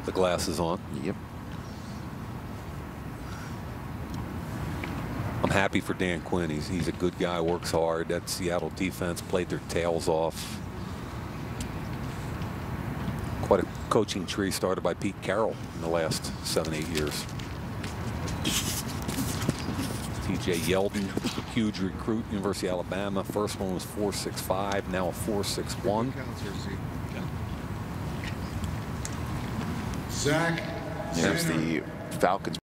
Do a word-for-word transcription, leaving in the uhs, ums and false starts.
the glasses on. Yep. I'm happy for Dan Quinn. He's, he's a good guy, works hard. That Seattle defense played their tails off. Quite a coaching tree started by Pete Carroll in the last seven, eight years. T J Yeldon, huge recruit, University of Alabama. First one was four six five, now a four six one. Zach. There's the Falcons